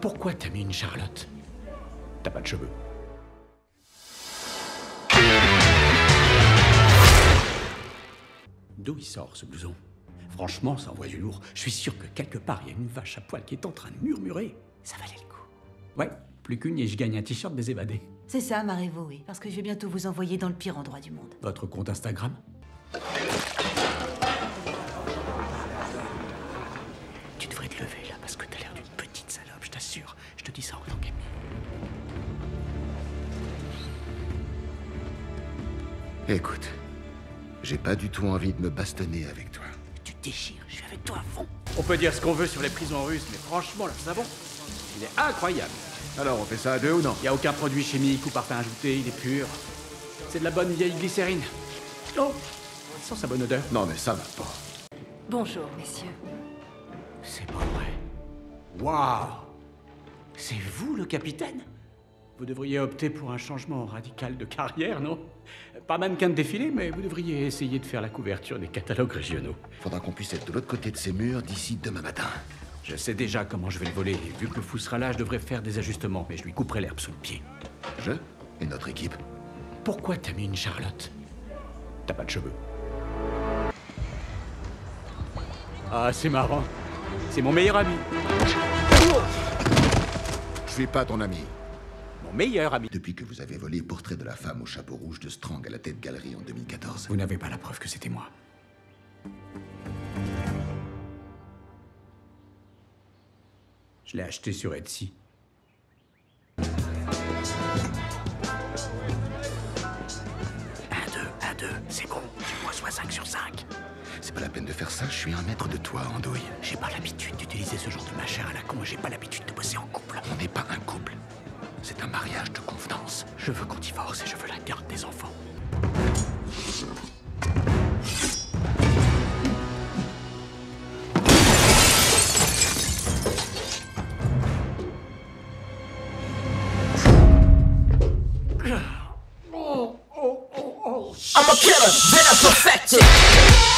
Pourquoi t'as mis une Charlotte? T'as pas de cheveux. D'où il sort ce blouson? Franchement, ça envoie du lourd. Je suis sûr que quelque part, il y a une vache à poil qui est en train de murmurer. Ça valait le coup. Ouais, plus qu'une et je gagne un t-shirt des évadés. C'est ça, Marivaux, oui. Parce que je vais bientôt vous envoyer dans le pire endroit du monde. Votre compte Instagram? Tu devrais te lever, là, parce que t'as l'air d'une petite salope, je t'assure. Je te dis ça en tant qu'ami. Écoute, j'ai pas du tout envie de me bastonner avec toi. Tu te déchires, je suis avec toi à fond. On peut dire ce qu'on veut sur les prisons russes, mais franchement, le savon, il est incroyable. Alors, on fait ça à deux ou non? Il n'y a aucun produit chimique ou parfum ajouté, il est pur. C'est de la bonne vieille glycérine. Oh, sans sa bonne odeur. Non, mais ça va pas. Bonjour, messieurs. C'est pas vrai. Waouh! C'est vous, le capitaine? Vous devriez opter pour un changement radical de carrière, non? Pas mannequin de défilé, mais vous devriez essayer de faire la couverture des catalogues régionaux. Faudra qu'on puisse être de l'autre côté de ces murs d'ici demain matin. Je sais déjà comment je vais le voler, et vu que le fou sera là, je devrais faire des ajustements, mais je lui couperai l'herbe sous le pied. Je et notre équipe. Pourquoi t'as mis une Charlotte? T'as pas de cheveux. Ah, c'est marrant. C'est mon meilleur ami. Je suis pas ton ami. Mon meilleur ami. Depuis que vous avez volé Portrait de la femme au chapeau rouge de Strang à la tête galerie en 2014. Vous n'avez pas la preuve que c'était moi. Je l'ai acheté sur Etsy. Un, deux, c'est bon. Tu reçois 5 sur 5. C'est pas la peine de faire ça, je suis un maître de toi, Andouille. J'ai pas l'habitude d'utiliser ce genre de machin à la con, j'ai pas l'habitude de bosser en couple. On n'est pas un couple. C'est un mariage de convenance. Je veux qu'on divorce et je veux la garde des enfants. I'm a killer, then I perfect it.